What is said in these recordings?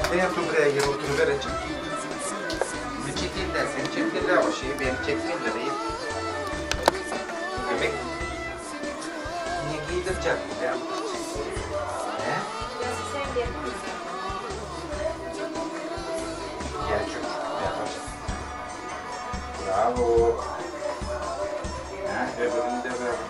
Hayatım buraya gel oturuvereceğim. Bir çekil dersen çekil de o şeyi beni çekmeyin de değil. Demek niye giydireceğim ya? He? Sen gel. Gel çocuk yapacağım. Bravo. Ha, öbürünü de ver.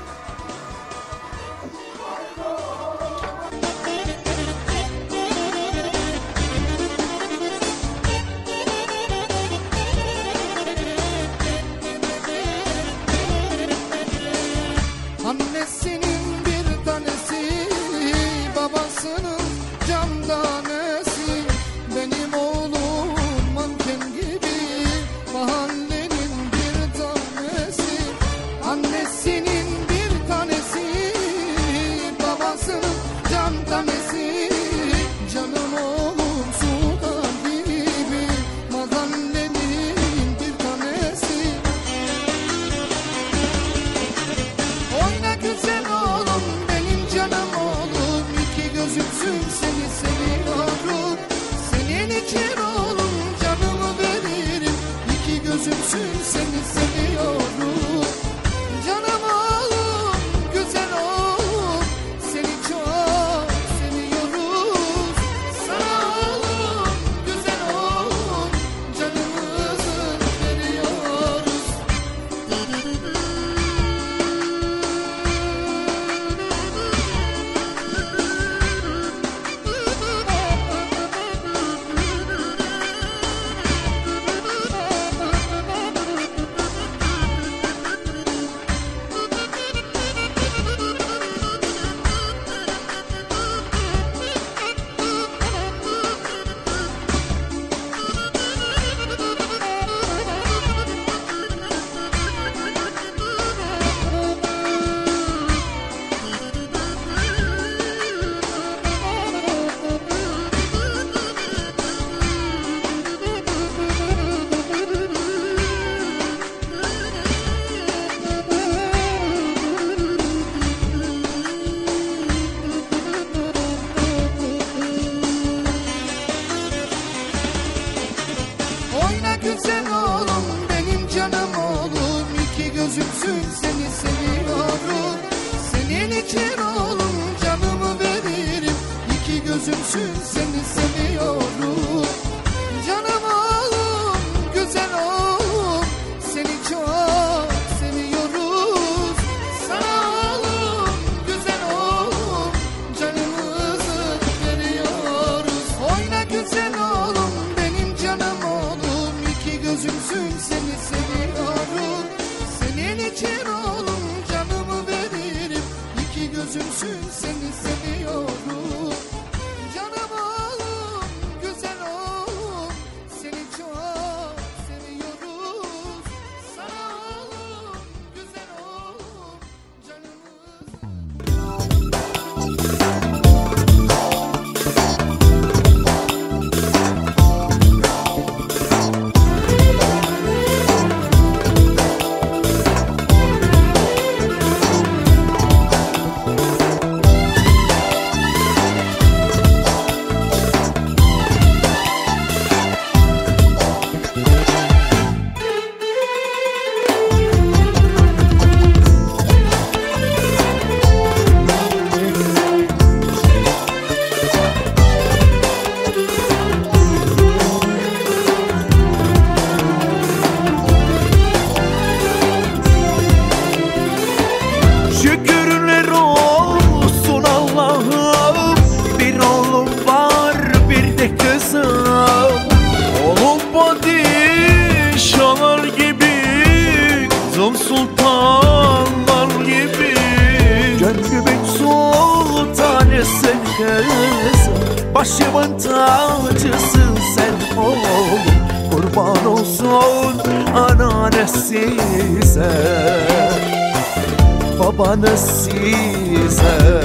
Annesinin bir tanesi, babasının can tanesi. Benim oğlum manken gibi, mahallenin bir tanesi. Annesinin bir tanesi, babasının can tanesi. Canım oğlum sultan gibi, mahallenin bir tanesi. Oyna güzel oğlum, benim canım oğlum, iki gözümsün seni seviyorum. Senin için oğlum canımı veririm, iki gözümsün seni seviyorum. Canım oğlum, güzel oğlum, seni çok seviyoruz. Sana oğlum, güzel oğlum, canımızı veriyoruz. Oyna güzel oğlum, benim canım oğlum, iki gözümsün seni seviyorum. Senin için oğlum canımı veririm, iki gözümsün seni seviyorum. Canım oğlum, güzel oğlum, seni çok seviyoruz. Sana oğlum, güzel oğlum, canımızı veriyoruz. Oyna güzel oğlum, benim canım oğlum, iki gözümsün seni seviyorum. Senin için oğlum canımı veririm, iki gözümsün seni seviyorum. Canım oğlum, güzel oğlum, seni çok seviyoruz. Sana oğlum, güzel oğlum, canımız. Şükürler olsun Allah'ım, bir oğlum var bir de kızım. Oğlum padişahlar gibi, kızım sultanlar gibi. Gönlümün sultanısın kızım, başımın tacısın sen oğlum. Kurban olsun anane size, babanız size.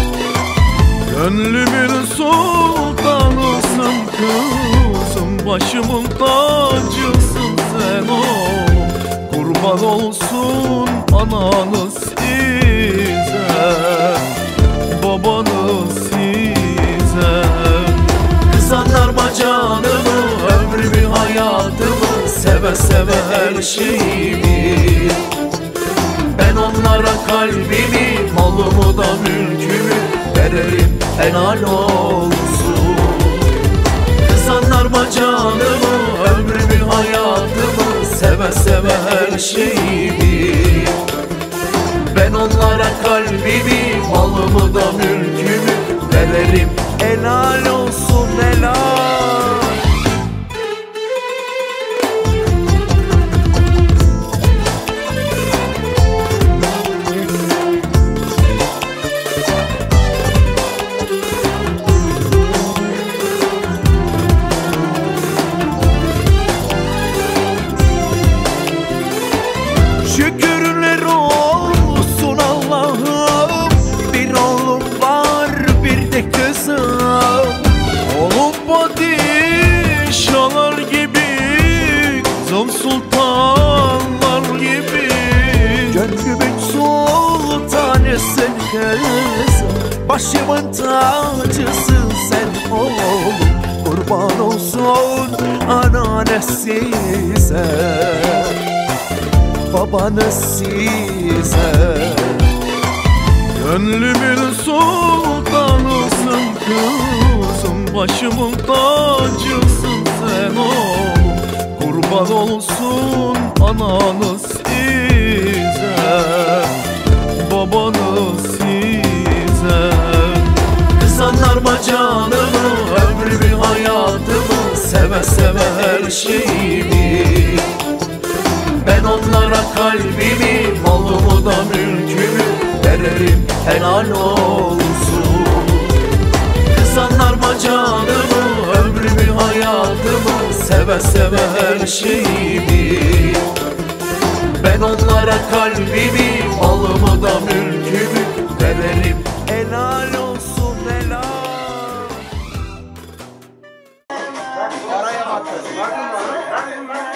Gönlümün sultanısın kızım, başımın tacısın sen oğlum. Kurban olsun ananız size, babanız size. Kız ana sarma canımı, ömrümü, hayatımı, seve seve her şeyimi. Ben onlara kalbimi, malımı da mülkümü veririm, helal olsun. Sanarma canımı, ömrümü, hayatımı, seve seve her şeyimi. Ben onlara kalbimi, malımı da mülkümü veririm, helal olsun, helal. Şükürler olsun Allah'ım, bir oğlum var bir de kızım. Oğlum padişahlar gibi, kızım sultanlar gibi. Gönlümün sultanısın kızım, başımın tacısın sen oğlum. Kurban olsun anane size, babanız size. Gönlümün sultanısın kızım, başımın tacısın sen oğlum. Kurban olsun ananız size, babanız size. Kızanlarma canımı, ömrümü, hayatımı, seve seve her şeyimi. Ben onlara kalbimi, malımı da mülkümü veririm, helal olsun. Kızanlarma canımı, ömrümü, hayatımı, seve seve her şeyimi. Ben onlara kalbimi, malımı da mülkümü veririm, helal olsun, helal. Oraya bakın. Bakın bana.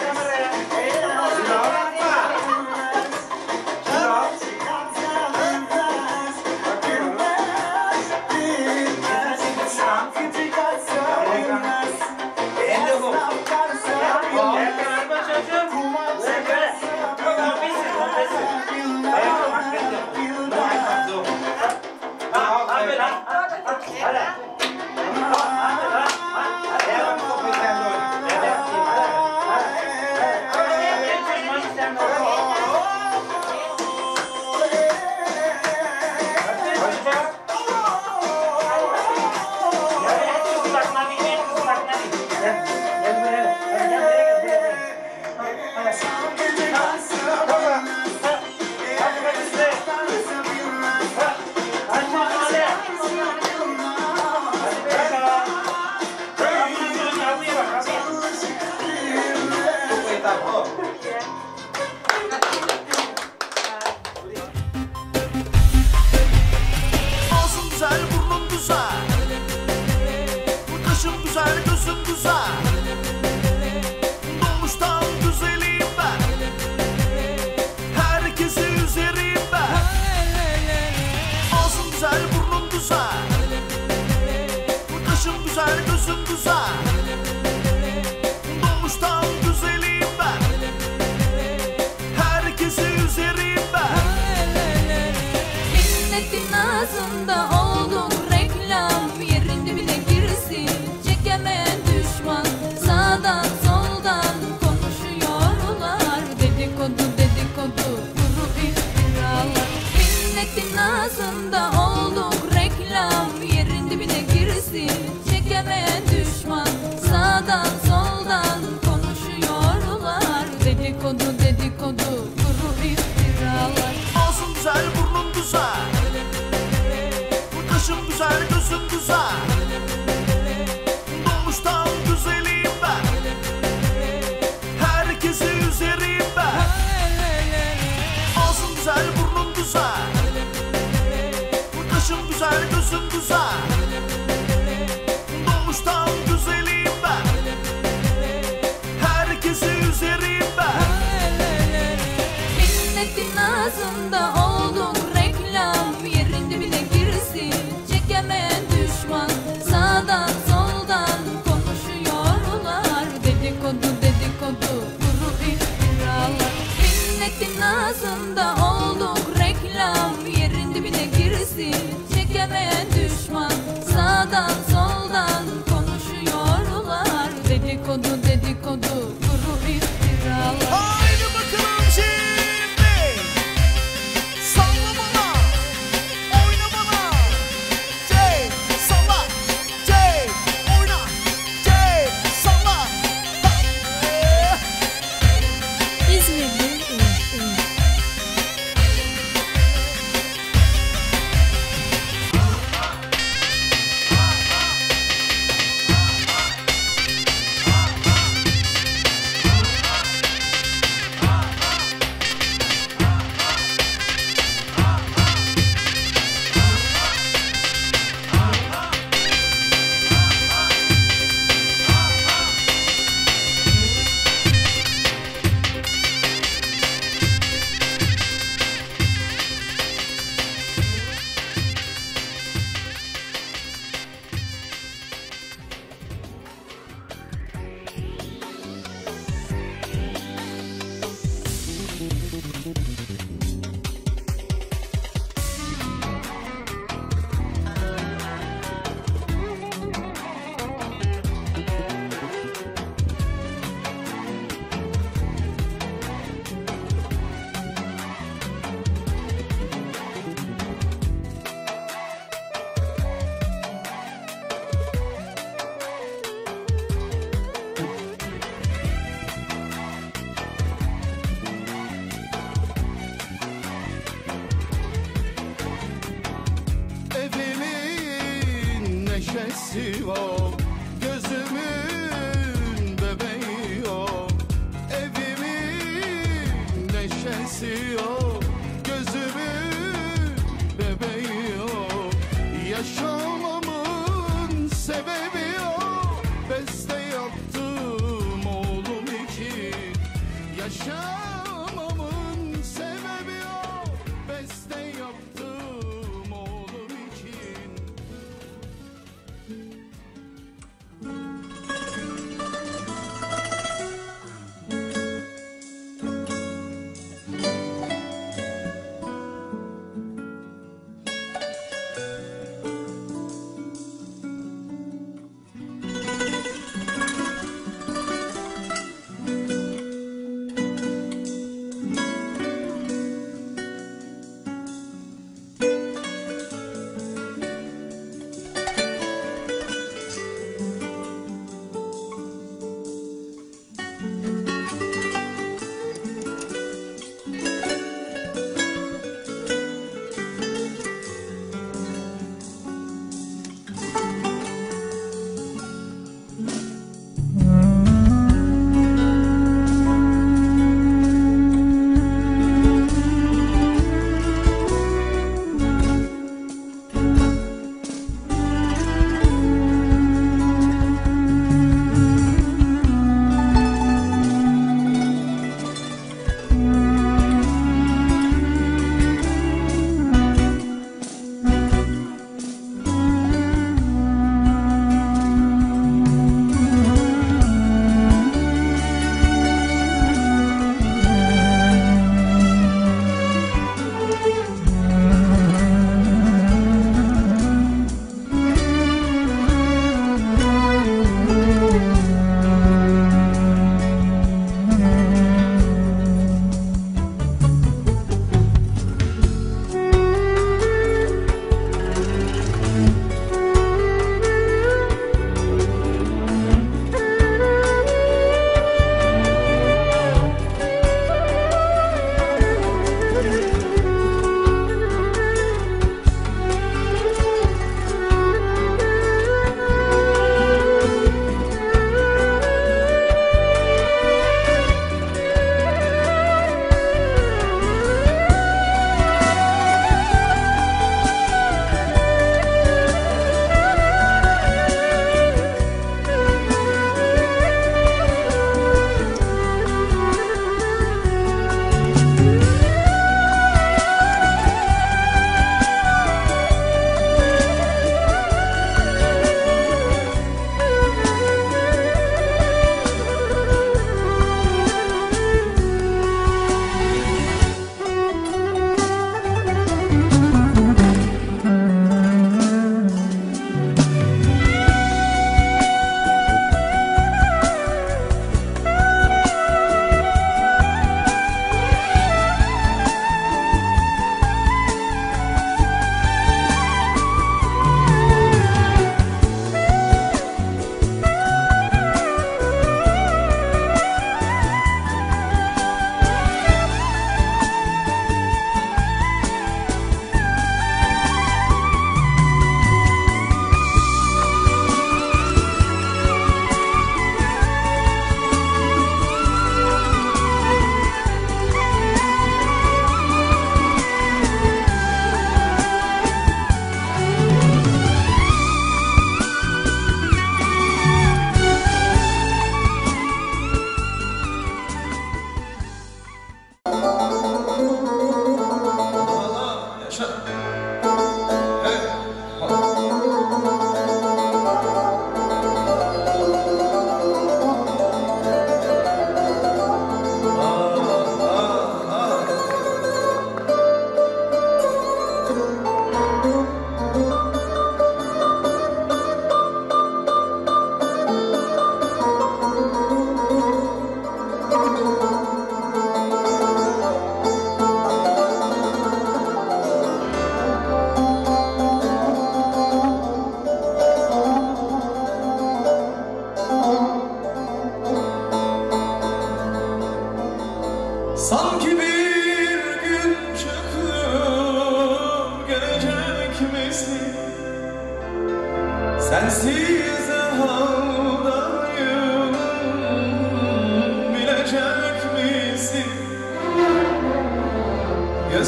Güzel gözün güzel, doğuştan güzelim ben. ağzında olduk reklam. Yerin dibine girsin çekemeyen düşman. Sağdan soldan konuşuyorlar. Dedikodu dedikodu kuru iftiralar. Haydi bakalım şimdi. Salla bana, oyna bana. Cey, salla, cey, oyna. Cey, salla. İzmir'de Evimin neşesi o, gözümün bebeği o. Evimin neşesi o, gözümün bebeği o. Yaşamamın sebebi o, beste yaptım oğlum için. Yaşamamın sebebi o, beste yaptım oğlum için.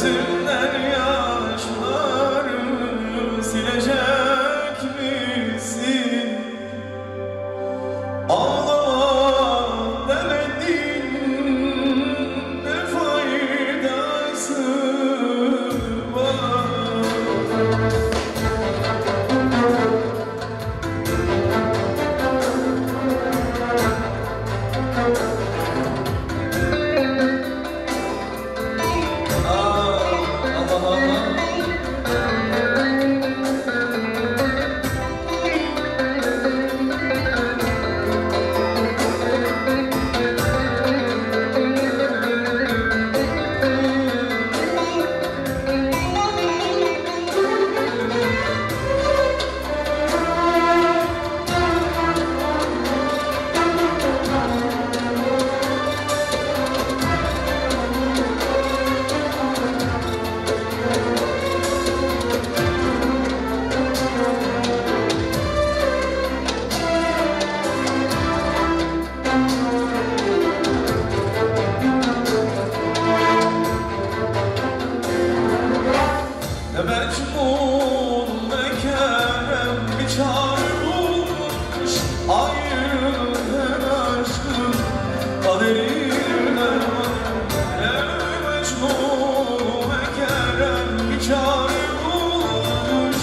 Gözümden yaşları silecek misin? Ağlama demedin, ne faydası var? Ne Mecnun ne Kerem bir çare bulmuş, ayrılık aşkın kaderine. Ne Mecnun ne Kerem bir çare bulmuş,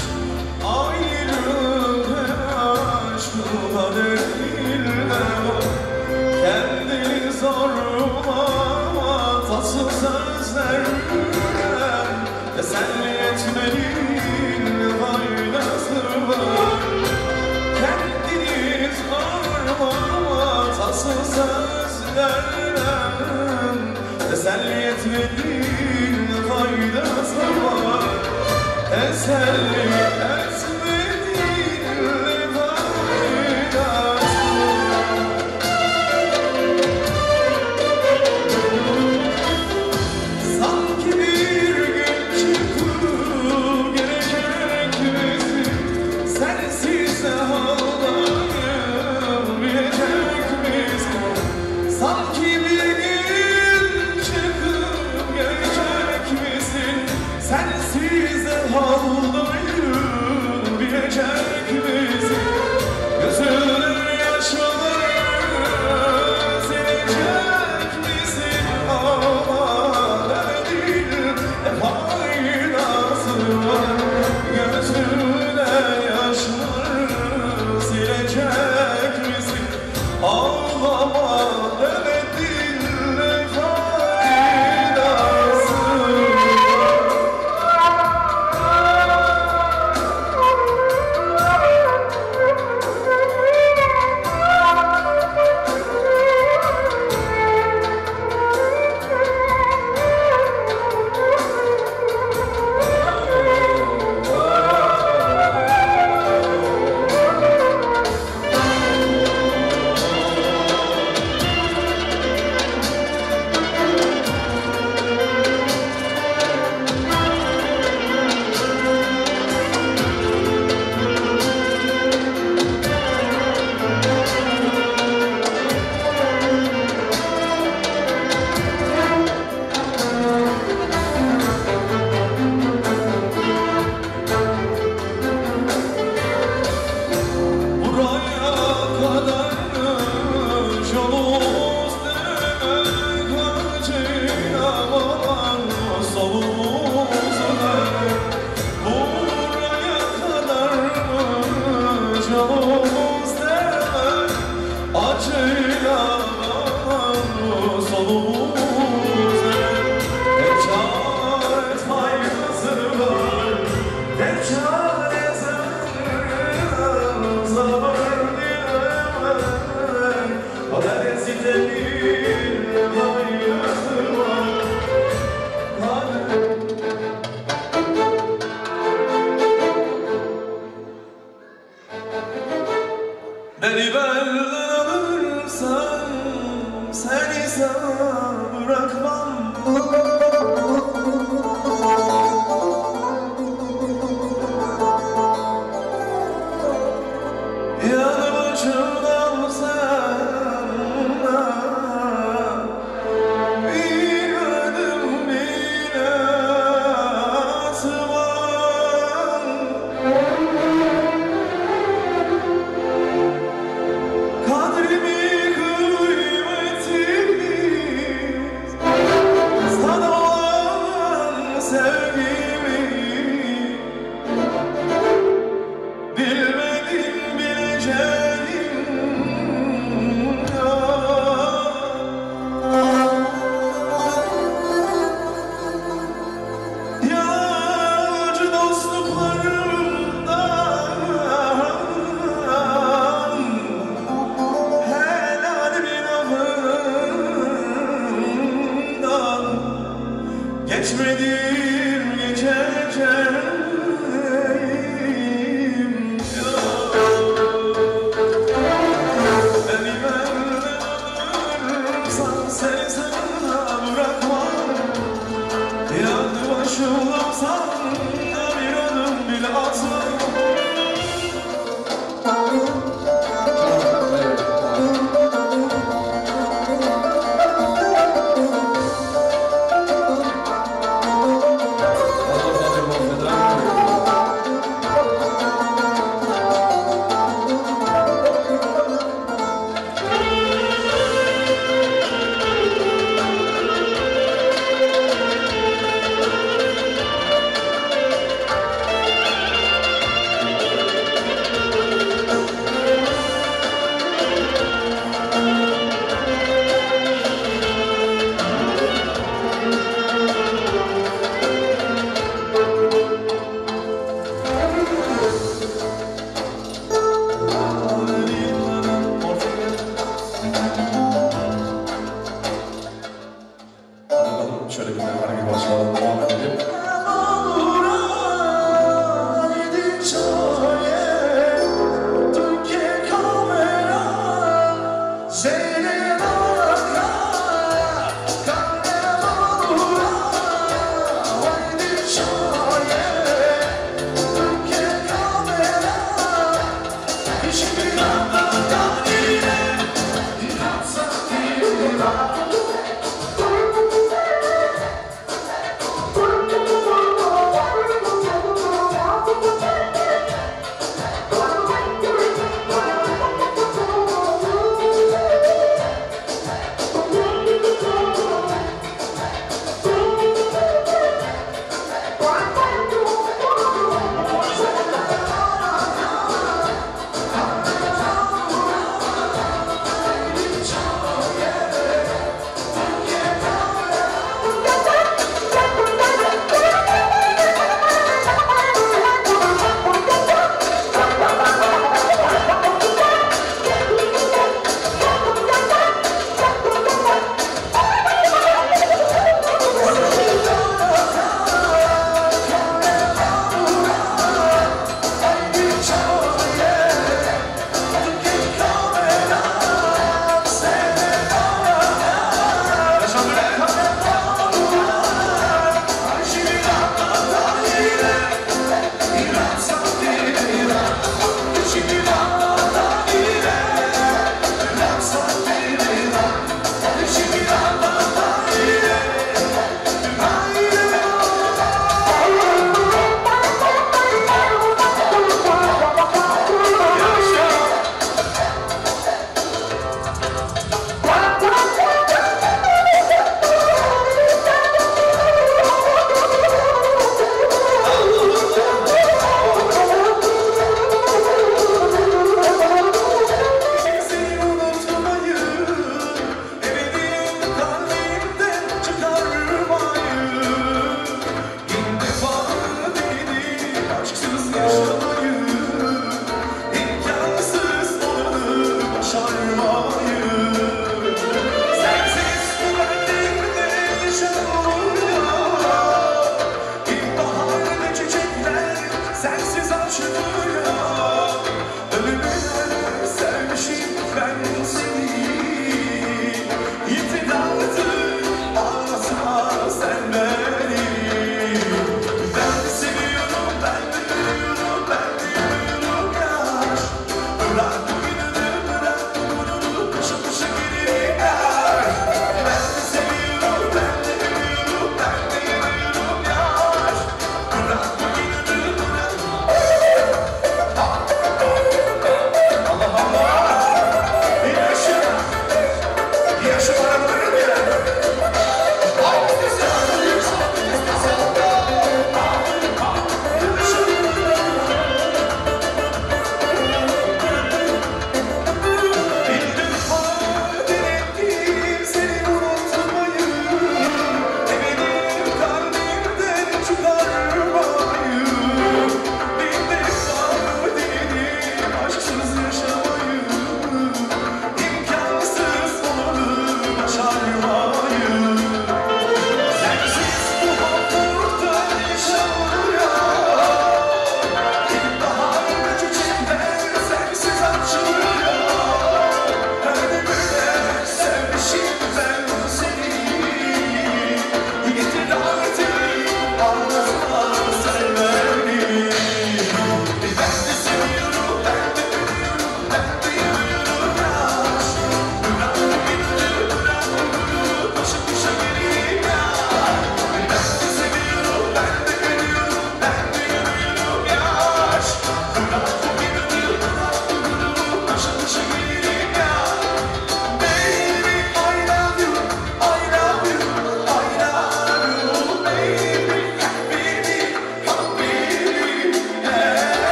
ayrılık aşkın kaderine. Kendini zorlama tatsız sözlerle, teselli etmenin faydası var. Kendini zorlama tatsız sözlerle, teselli etmenin faydası var. Teselli etmenin faydası var. Sanki bir gün çıkıp gelecek misin? Sensiz ağlayabilecek misin? Sanki bir gün çıkıp gelecek misin? Sensiz ağlayabilecek misin? Gözünün yaşları silecek misin? Ne faydası var? Gözüne yaşları silecek misin? Ağlama demedin, ne faydası Beni benden alırsan seni sana bırakmam. Yanı başımdan sen bir adım bile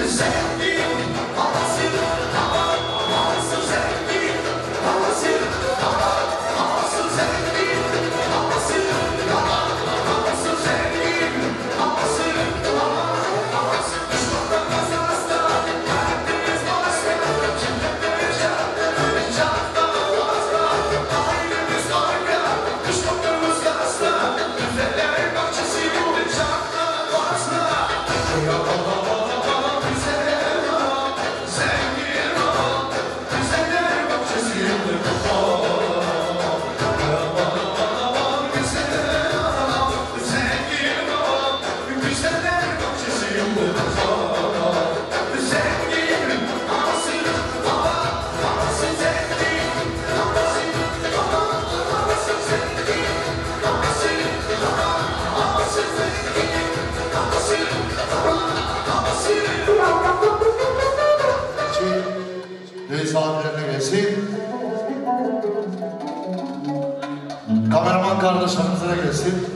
Kameraman kardeşlerimize de gelsin.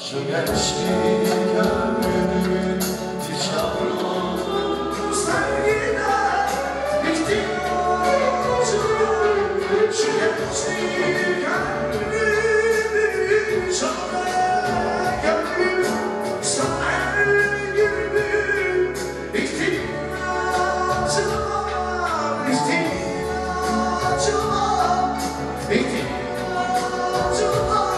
Şu gençlik ömrümün ihtiyacım sevgine ihtiyacım Şu gençlik ömrümün sana gönlüm sana her günüm ihtiyacım var ihtiyacım var ihtiyacım var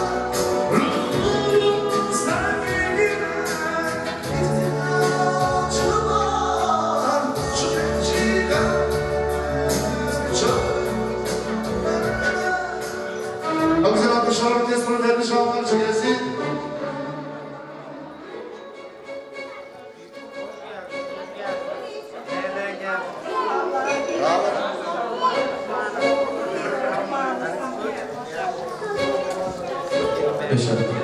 Güzel alkışlar, testini vermiş olanlar için gelsin. Teşekkür ederim.